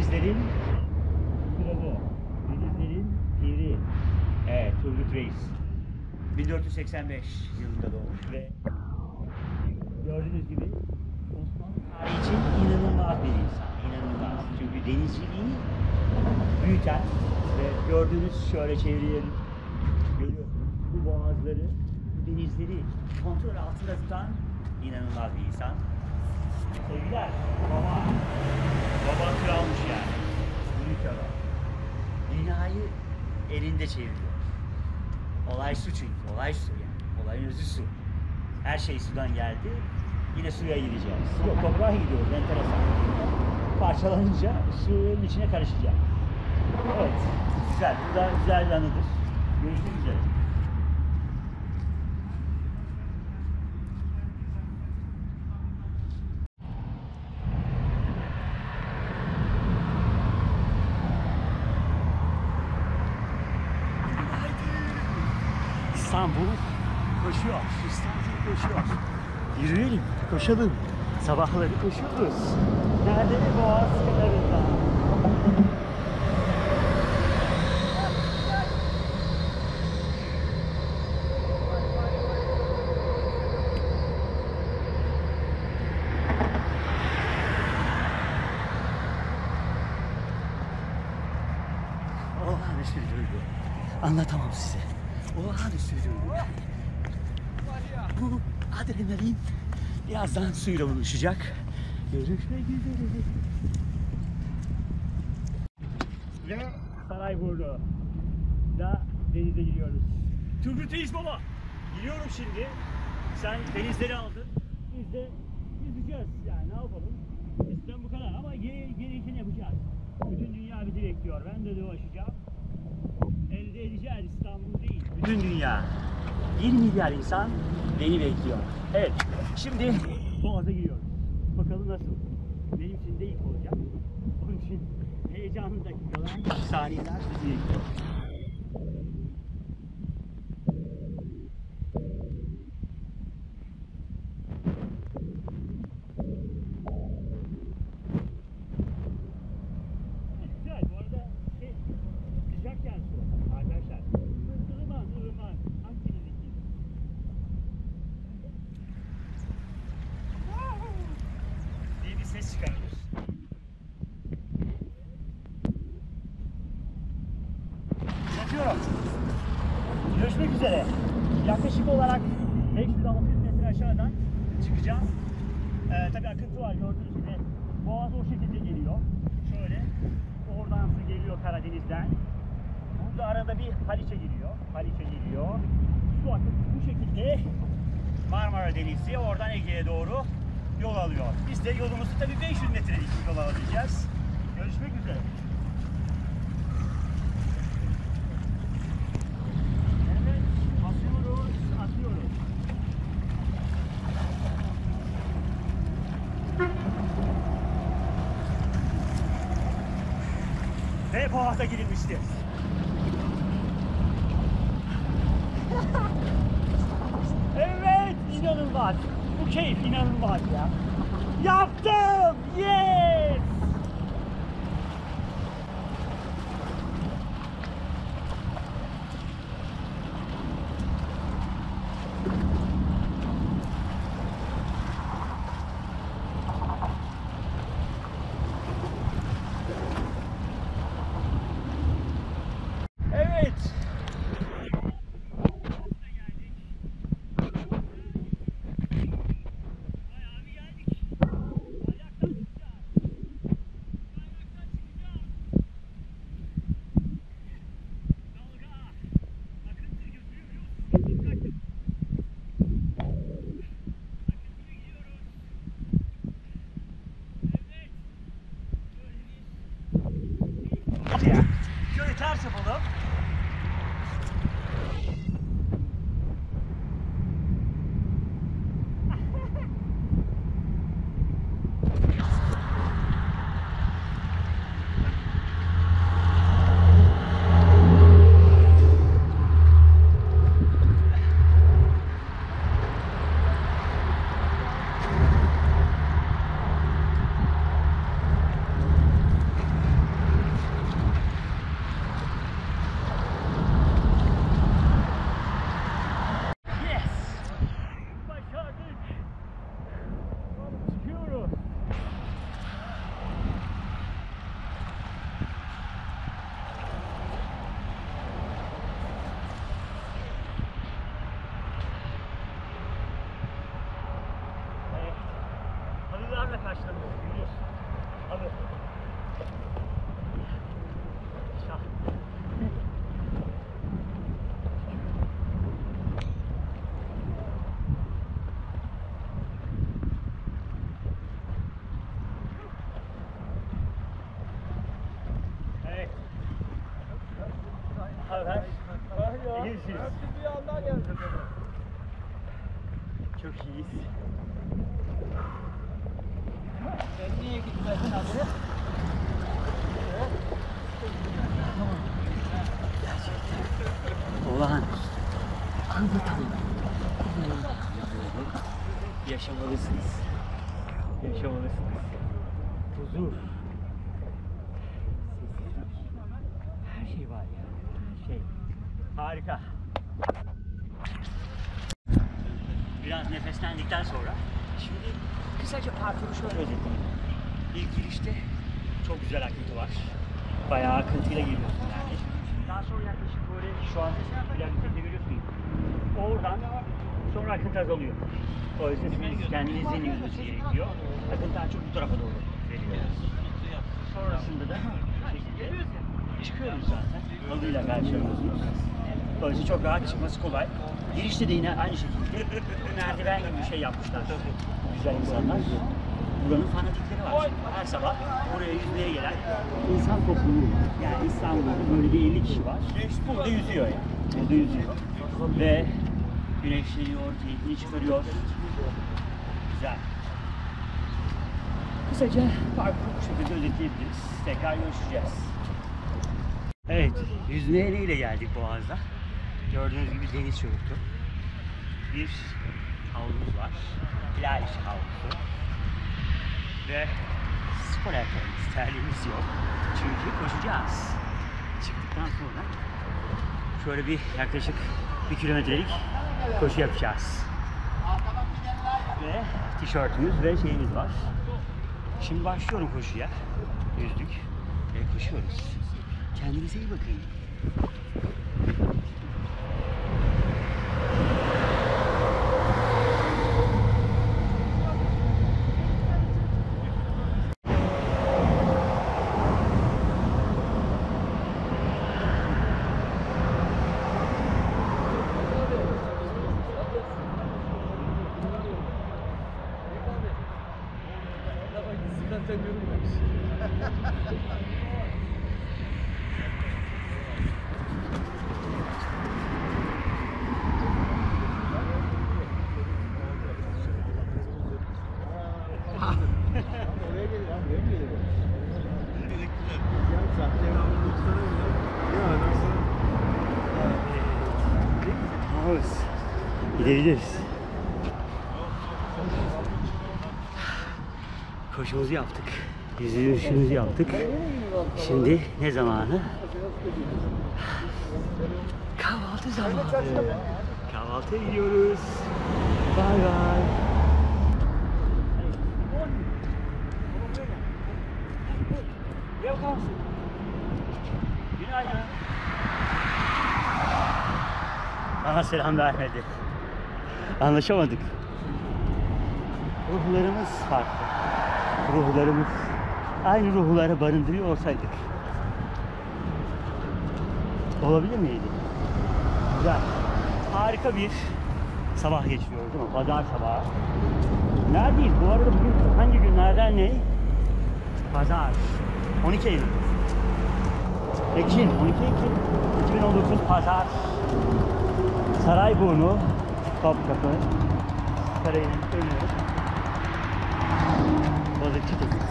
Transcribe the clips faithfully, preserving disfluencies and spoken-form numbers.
Denizlerin kralı, denizlerin piri. Evet, Turgut Reis. bin dört yüz seksen beş yılında doğmuş ve gördüğünüz gibi Osmanlı tarihi için inanılmaz bir insan, inanılmaz. Çünkü denizciliği büyüten ve gördüğünüz şöyle çevreyelim, görüyorsunuz bu boğazları, bu denizleri kontrol altında tutan inanılmaz bir insan. Sevgiler, baba, baba kralmış yani, büyük adam. Dünyayı elinde çeviriyor. Olay su çünkü, olay su yani, olayın özü su. Her şey sudan geldi, yine suya gideceğiz. Yok, toprağa gidiyoruz, enteresan. Parçalanınca suyun içine karışacak. Evet, güzel, bu da güzel bir anıdır. Görüşmek üzere. İstanbul koşuyor, İstanbul koşuyor. Yürüyelim, koşalım. Sabahları koşuyoruz. Nerede? Boğaz kenarında. Olağanüstü bir duygu. Anlatamam size. Olağanüstü bir duygu. Bu adrenalin birazdan suyla buluşacak. Görüşmek üzere. Ve Sarayburnu da denize giriyoruz. Turgut Reis baba. Giriyorum şimdi. Sen denizleri aldın. Biz de yüzeceğiz yani, ne yapalım. Bizden bu kadar ama gerekeni yapacağız. Bütün dünya bizi bekliyor. Ben de dolaşacağım. Elde edeceğiz, İstanbul değil, bütün dünya. bir milyar insan beni bekliyor. Evet, şimdi Boğaz'a giriyoruz. Bakalım nasıl? Benim için de ilk olacak. Onun için heyecanlı dakikalar, saniyeler bizi bekliyor. Güzel, bu arada şey, sıcakken su arkadaşlar. Ilıman, ılıman, Akdeniz'deki. diye bir ses çıkarılır. Yatıyorum. Görüşmek üzere. Yaklaşık olarak beş yüz altı yüz metre aşağıdan çıkacağım. Ee, tabii akıntı var, gördüğünüz gibi. Boğaz o şekilde geliyor. Şöyle. Oradan su geliyor Karadeniz'den. Burada arada bir Haliç'e giriyor. Haliç'e geliyor. Su akıntısı bu şekilde Marmara Denizi, oradan Ege'ye doğru yol alıyor. Biz de yolumuzu tabii beş yüz metrelik yol alacağız. Görüşmek üzere. Evet, atıyoruz, atıyoruz. Ve boğaza girilmiştir. Evet, inanılmaz. Bu keyif inanılmaz ya. Yaptım! Yes! Evet. Şöyle ters yapalım. saldırılarla karşılanıyoruz. Biliyorsun. Abi. Şah. Evet. Haber. İyi misiniz? Çok iyiyiz. Sen niye gitmedin abi? Olağan. Anlatamam. Yaşamalısınız. Yaşamalısınız. Huzur. Her şey var ya. Her şey. Harika. Biraz nefeslendikten sonra şimdi kısaca parkuru şöyle özetleyeyim. İlk girişte çok güzel akıntı var. Bayağı akıntıyla geliyorsun yani. Daha sonra yaklaşık böyle şu an plakette görüyorsun. Oradan sonra akıntı azalıyor. O yüzden siz kendinizin yüzmesi gerekiyor. Akıntı daha çok bu tarafa doğru veriliyor. Sonrasında da bu şekilde çıkıyoruz zaten. Halıyla karşılıyorsunuz. Dolayısıyla çok rahat çıkması kolay. Girişte de yine aynı şekilde merdiven gibi bir şey yapmışlar. Güzel insanlar. Buranın fanatikleri var. Her sabah buraya yüzmeye gelen insan topluluğu var. Yani İstanbul'da böyle bir elli kişi var. Burada yüzüyor yani. Burada yüzüyor. Ve güneşleniyor, keyfini çıkarıyor. Güzel. Kısaca parkuru bu şekilde özetleyebiliriz. Tekrar görüşeceğiz. Evet, yüzmeye neyle geldik Boğaz'da? Gördüğünüz gibi deniz çocuktu. Bir havlumuz var. Hilal işi havlusu. Ve spor ayakkabımız, terliğimiz yok. Çünkü koşacağız. Çıktıktan sonra şöyle bir yaklaşık bir kilometrelik koşu yapacağız. Ve tişörtümüz ve şeyimiz var. Şimdi başlıyorum koşuya. Yüzdük ve koşuyoruz. Kendinize iyi bakın. Gidebiliriz. Koşumuzu yaptık. Yüzüşümüzü yaptık. Şimdi ne zamanı? Kahvaltı zamanı. Kahvaltıya gidiyoruz. Bye bye. Günaydın. Bana selam vermedi. Anlaşamadık. Ruhlarımız farklı. Ruhlarımız aynı ruhları barındırıyor olsaydık. Olabilir miydi? Güzel. Harika bir sabah geçiriyoruz değil mi? Pazar sabahı. Neredeyiz? Bu arada bugün hangi günlerden ne? Pazar. on iki Eylül. Ekim. on iki Ekim iki bin on dokuz Pazar. Sarayburnu, Topkapı, Sarayı'nın önü, Balıkçı Tepesi.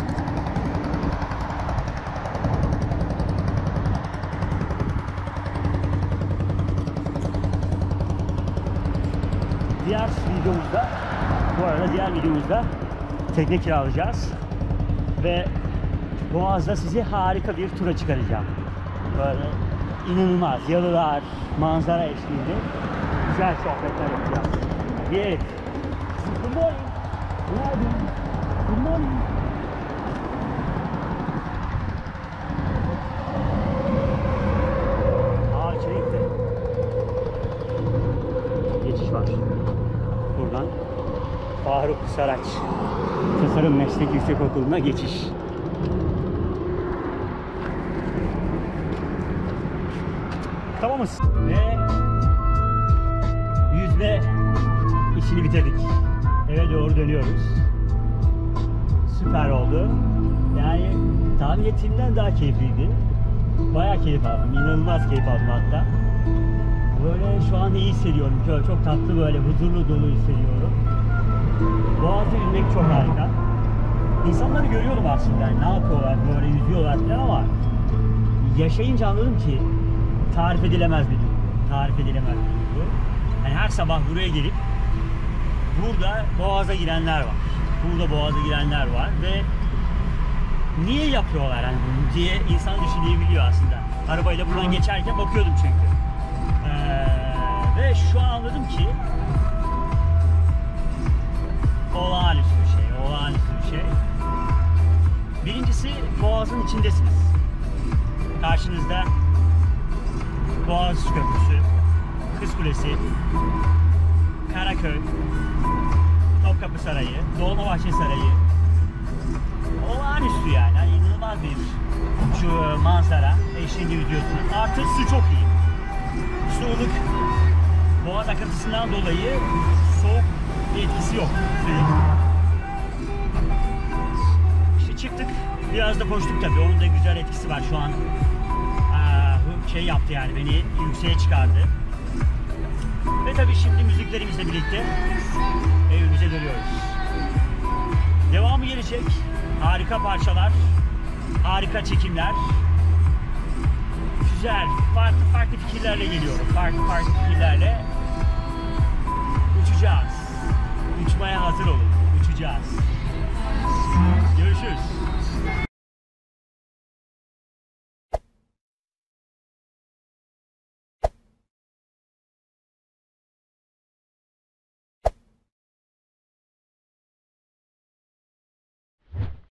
Diğer videomuzda, bu arada diğer videomuzda tekne kiralayacağız ve Boğaz'da sizi harika bir tura çıkaracağım. Böyle inanılmaz yalılar, manzara eşliğinde güzel sohbetler yapacağız. Evet. Good morning. Günaydın. Good morning. Aa, içeri gitti. Geçiş var. Buradan Fahri Faruk Saraç Tasarım Meslek Yüksekokulu'na geçiş. Tamamız. Ve yüzme işini bitirdik. Eve doğru dönüyoruz. Süper oldu. Yani tahmin ettiğimden daha keyifliydi. Bayağı keyif aldım. İnanılmaz keyif aldım hatta. Böyle şu an iyi hissediyorum. Çok, çok tatlı, böyle huzurlu dolu hissediyorum. Boğaz'ı yüzmek çok harika. İnsanları görüyorum aslında. Yani ne yapıyorlar, böyle yüzüyorlar falan ama yaşayınca anladım ki tarif edilemez bir duygu. Tarif edilemez bir duygu. Yani her sabah buraya gelip burada Boğaz'a girenler var. Burada Boğaz'a girenler var ve niye yapıyorlar hani bunu diye insan düşünebiliyor aslında. Arabayla buradan geçerken bakıyordum çünkü. Ee, ve şu an anladım ki olağanüstü bir şey, olağanüstü bir şey. Birincisi, Boğaz'ın içindesiniz. Karşınızda Boğaz Köprüsü, Kız Kulesi, Karaköy, Topkapı Sarayı, Dolmabahçe Sarayı. Olağanüstü yani. Hani inanılmaz bir şu manzara eşliğinde yüzüyorsunuz. Artı su çok iyi. Su ılık. Boğaz akıntısından dolayı soğuk bir etkisi yok suyun. İşte çıktık. Biraz da koştuk tabii. Onun da güzel etkisi var şu an. Aa, şey yaptı yani, beni yükseğe çıkardı. Ve tabii şimdi müziklerimizle birlikte evimize dönüyoruz. Devamı gelecek. Harika parçalar, harika çekimler. Güzel, farklı farklı fikirlerle geliyorum. Farklı farklı fikirlerle uçacağız. Uçmaya hazır olun.